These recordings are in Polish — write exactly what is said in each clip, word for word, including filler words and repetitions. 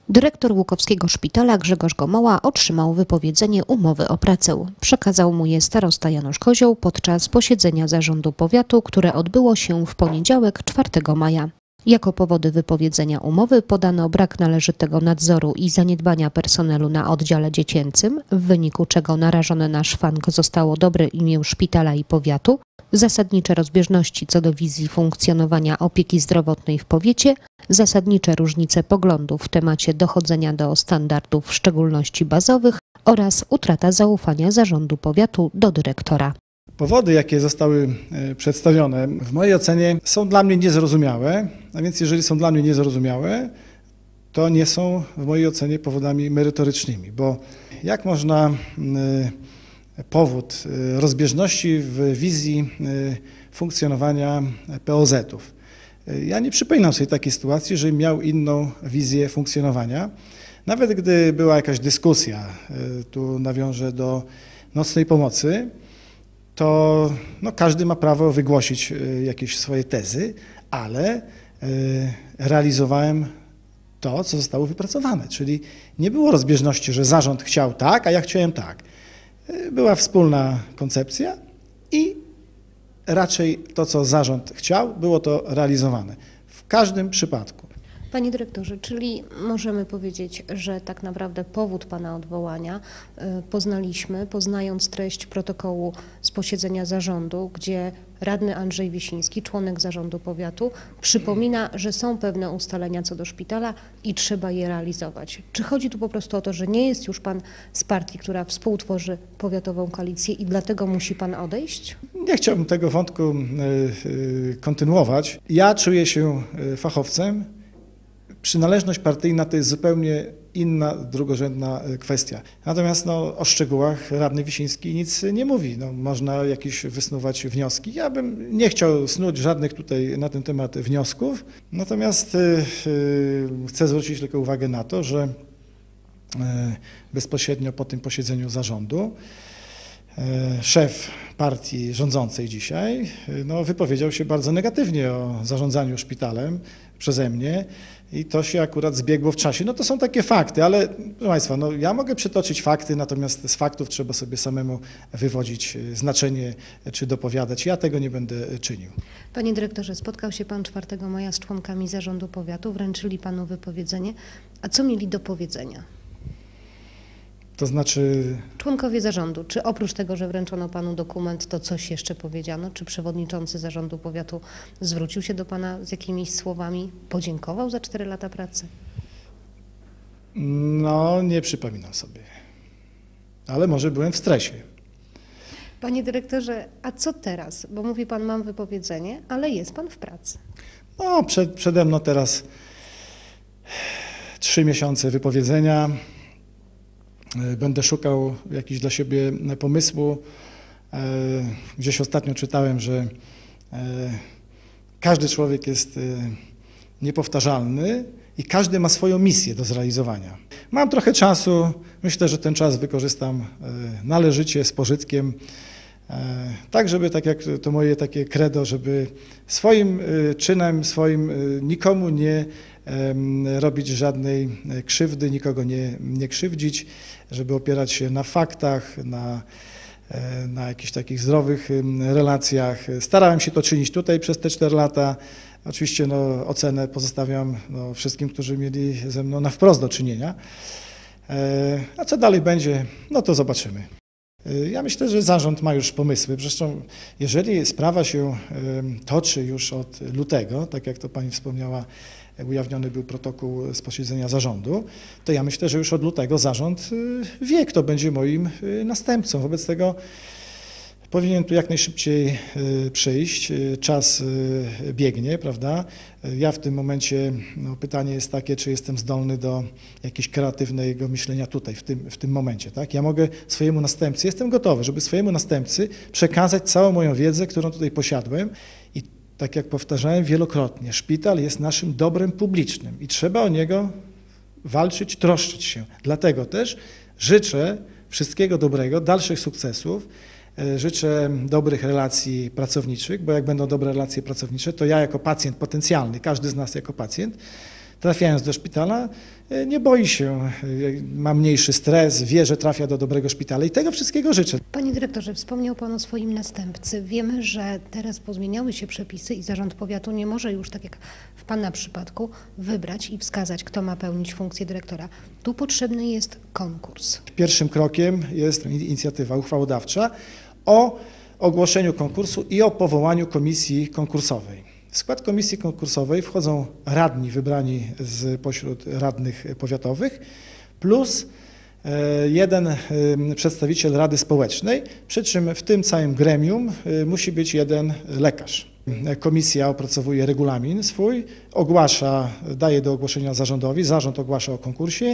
Dyrektor Łukowskiego Szpitala Grzegorz Gomoła otrzymał wypowiedzenie umowy o pracę. Przekazał mu je starosta Janusz Kozioł podczas posiedzenia zarządu powiatu, które odbyło się w poniedziałek czwartego maja. Jako powody wypowiedzenia umowy podano brak należytego nadzoru i zaniedbania personelu na oddziale dziecięcym, w wyniku czego narażone na szwank zostało dobre imię szpitala i powiatu, zasadnicze rozbieżności co do wizji funkcjonowania opieki zdrowotnej w powiecie, zasadnicze różnice poglądów w temacie dochodzenia do standardów, w szczególności bazowych, oraz utrata zaufania zarządu powiatu do dyrektora. Powody, jakie zostały przedstawione, w mojej ocenie są dla mnie niezrozumiałe, a więc jeżeli są dla mnie niezrozumiałe, to nie są w mojej ocenie powodami merytorycznymi, bo jak można powód rozbieżności w wizji funkcjonowania P O Z-ów. Ja nie przypominam sobie takiej sytuacji, że miał inną wizję funkcjonowania. Nawet gdy była jakaś dyskusja, tu nawiążę do nocnej pomocy, to no, każdy ma prawo wygłosić jakieś swoje tezy, ale realizowałem to, co zostało wypracowane, czyli nie było rozbieżności, że zarząd chciał tak, a ja chciałem tak. Była wspólna koncepcja i raczej to, co zarząd chciał, było to realizowane w każdym przypadku. Panie dyrektorze, czyli możemy powiedzieć, że tak naprawdę powód pana odwołania poznaliśmy, poznając treść protokołu z posiedzenia zarządu, gdzie radny Andrzej Wiesiński, członek zarządu powiatu, przypomina, że są pewne ustalenia co do szpitala i trzeba je realizować. Czy chodzi tu po prostu o to, że nie jest już pan z partii, która współtworzy powiatową koalicję i dlatego musi pan odejść? Nie chciałbym tego wątku kontynuować. Ja czuję się fachowcem. Przynależność partyjna to jest zupełnie inna, drugorzędna kwestia. Natomiast no, o szczegółach radny Wiesiński nic nie mówi. No, można jakieś wysnuwać wnioski. Ja bym nie chciał snuć żadnych tutaj na ten temat wniosków. Natomiast yy, chcę zwrócić tylko uwagę na to, że yy, bezpośrednio po tym posiedzeniu zarządu yy, szef partii rządzącej dzisiaj yy, no, wypowiedział się bardzo negatywnie o zarządzaniu szpitalem przeze mnie. I to się akurat zbiegło w czasie. No to są takie fakty, ale proszę Państwa, no ja mogę przytoczyć fakty, natomiast z faktów trzeba sobie samemu wywodzić znaczenie czy dopowiadać. Ja tego nie będę czynił. Panie dyrektorze, spotkał się pan czwartego maja z członkami zarządu powiatu, wręczyli panu wypowiedzenie. A co mieli do powiedzenia? To znaczy... Członkowie zarządu, czy oprócz tego, że wręczono panu dokument, to coś jeszcze powiedziano? Czy przewodniczący zarządu powiatu zwrócił się do pana z jakimiś słowami, podziękował za cztery lata pracy? No, nie przypominam sobie, ale może byłem w stresie. Panie dyrektorze, a co teraz? Bo mówi pan, mam wypowiedzenie, ale jest pan w pracy. No, przed, przede mną teraz trzy miesiące wypowiedzenia. Będę szukał jakiś dla siebie pomysłu. Gdzieś ostatnio czytałem, że każdy człowiek jest niepowtarzalny i każdy ma swoją misję do zrealizowania. Mam trochę czasu, myślę, że ten czas wykorzystam należycie, z pożytkiem, tak żeby, tak jak to moje takie credo, żeby swoim czynem, swoim nikomu nie robić żadnej krzywdy, nikogo nie, nie krzywdzić, żeby opierać się na faktach, na, na jakichś takich zdrowych relacjach. Starałem się to czynić tutaj przez te cztery lata. Oczywiście no, ocenę pozostawiam no, wszystkim, którzy mieli ze mną na wprost do czynienia. A co dalej będzie, no to zobaczymy. Ja myślę, że zarząd ma już pomysły. Zresztą jeżeli sprawa się toczy już od lutego, tak jak to pani wspomniała, ujawniony był protokół z posiedzenia zarządu, to ja myślę, że już od lutego zarząd wie, kto będzie moim następcą. Wobec tego powinien tu jak najszybciej przyjść. Czas biegnie, prawda? Ja w tym momencie, no, pytanie jest takie, czy jestem zdolny do jakiegoś kreatywnego myślenia tutaj, w tym, w tym momencie, tak? Ja mogę swojemu następcy, jestem gotowy, żeby swojemu następcy przekazać całą moją wiedzę, którą tutaj posiadłem i tak jak powtarzałem wielokrotnie, szpital jest naszym dobrem publicznym i trzeba o niego walczyć, troszczyć się. Dlatego też życzę wszystkiego dobrego, dalszych sukcesów. Życzę dobrych relacji pracowniczych, bo jak będą dobre relacje pracownicze, to ja jako pacjent potencjalny, każdy z nas jako pacjent, trafiając do szpitala, nie boi się, ma mniejszy stres, wie, że trafia do dobrego szpitala i tego wszystkiego życzę. Panie dyrektorze, wspomniał Pan o swoim następcy. Wiemy, że teraz pozmieniały się przepisy i zarząd powiatu nie może już, tak jak w Pana przypadku, wybrać i wskazać, kto ma pełnić funkcję dyrektora. Tu potrzebny jest konkurs. Pierwszym krokiem jest inicjatywa uchwałodawcza o ogłoszeniu konkursu i o powołaniu komisji konkursowej. W skład komisji konkursowej wchodzą radni wybrani z pośród radnych powiatowych plus jeden przedstawiciel Rady Społecznej, przy czym w tym całym gremium musi być jeden lekarz. Komisja opracowuje regulamin swój, ogłasza, daje do ogłoszenia zarządowi, zarząd ogłasza o konkursie,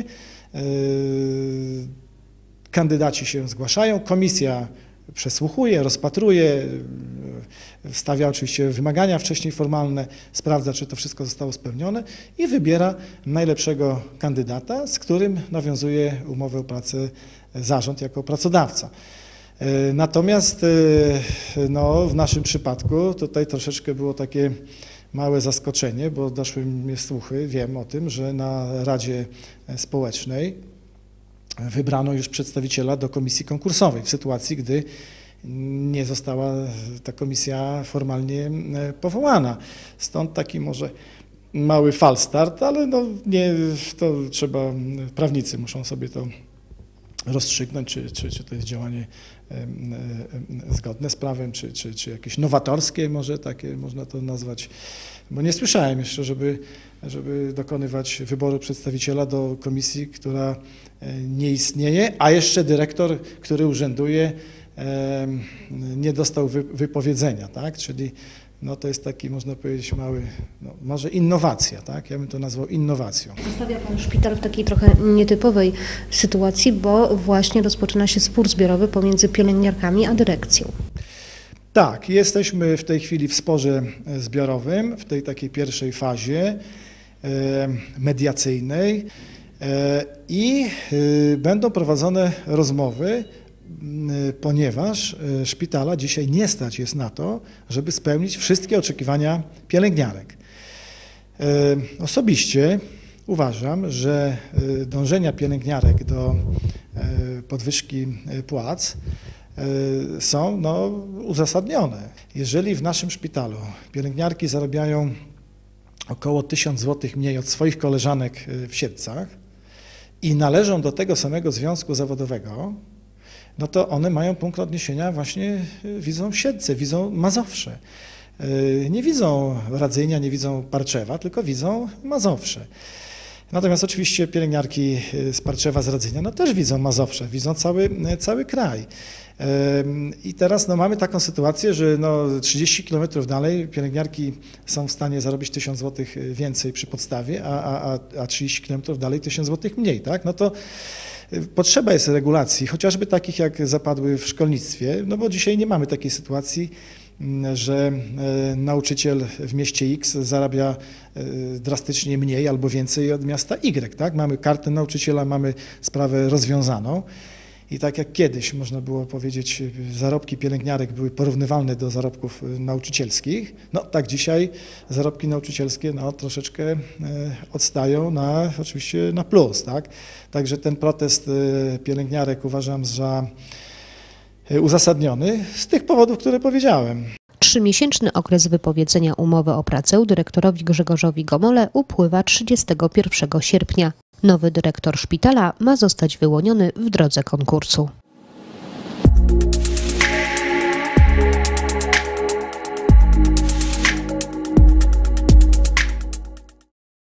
kandydaci się zgłaszają, komisja przesłuchuje, rozpatruje, stawia oczywiście wymagania wcześniej formalne, sprawdza, czy to wszystko zostało spełnione i wybiera najlepszego kandydata, z którym nawiązuje umowę o pracę zarząd jako pracodawca. Natomiast no, w naszym przypadku tutaj troszeczkę było takie małe zaskoczenie, bo doszły mnie słuchy, wiem o tym, że na Radzie Społecznej wybrano już przedstawiciela do komisji konkursowej w sytuacji, gdy nie została ta komisja formalnie powołana. Stąd taki może mały falstart, ale no nie, to trzeba, prawnicy muszą sobie to rozstrzygnąć, czy, czy, czy to jest działanie zgodne z prawem, czy, czy, czy jakieś nowatorskie, może takie można to nazwać, bo nie słyszałem jeszcze, żeby, żeby dokonywać wyboru przedstawiciela do komisji, która nie istnieje, a jeszcze dyrektor, który urzęduje, nie dostał wypowiedzenia, tak? Czyli no to jest taki, można powiedzieć, mały, no może innowacja, tak? Ja bym to nazwał innowacją. Zostawia Pan szpital w takiej trochę nietypowej sytuacji, bo właśnie rozpoczyna się spór zbiorowy pomiędzy pielęgniarkami a dyrekcją. Tak, jesteśmy w tej chwili w sporze zbiorowym, w tej takiej pierwszej fazie mediacyjnej i będą prowadzone rozmowy, ponieważ szpitala dzisiaj nie stać jest na to, żeby spełnić wszystkie oczekiwania pielęgniarek. Osobiście uważam, że dążenia pielęgniarek do podwyżki płac są no, uzasadnione. Jeżeli w naszym szpitalu pielęgniarki zarabiają około tysiąc złotych mniej od swoich koleżanek w Siedlcach i należą do tego samego związku zawodowego, no to one mają punkt odniesienia właśnie, widzą Siedlce, widzą Mazowsze. Nie widzą Radzynia, nie widzą Parczewa, tylko widzą Mazowsze. Natomiast oczywiście pielęgniarki z Parczewa, z Radzynia, no też widzą Mazowsze, widzą cały, cały kraj. I teraz no, mamy taką sytuację, że no, trzydzieści kilometrów dalej pielęgniarki są w stanie zarobić tysiąc złotych więcej przy podstawie, a, a, a trzydzieści kilometrów dalej tysiąc złotych mniej, tak? No to potrzeba jest regulacji, chociażby takich jak zapadły w szkolnictwie, no bo dzisiaj nie mamy takiej sytuacji, że nauczyciel w mieście X zarabia drastycznie mniej albo więcej od miasta Y, tak? Mamy kartę nauczyciela, mamy sprawę rozwiązaną. I tak jak kiedyś, można było powiedzieć, zarobki pielęgniarek były porównywalne do zarobków nauczycielskich, no tak dzisiaj zarobki nauczycielskie no, troszeczkę odstają na, oczywiście na plus, tak? Także ten protest pielęgniarek uważam za uzasadniony z tych powodów, które powiedziałem. Trzymiesięczny okres wypowiedzenia umowy o pracę dyrektorowi Grzegorzowi Gomole upływa trzydziestego pierwszego sierpnia. Nowy dyrektor szpitala ma zostać wyłoniony w drodze konkursu.